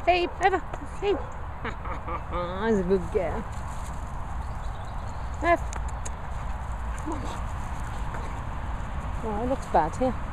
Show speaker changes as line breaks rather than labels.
Phoebe, over. Phoebe. That's a good girl. Move. Oh, it looks bad here.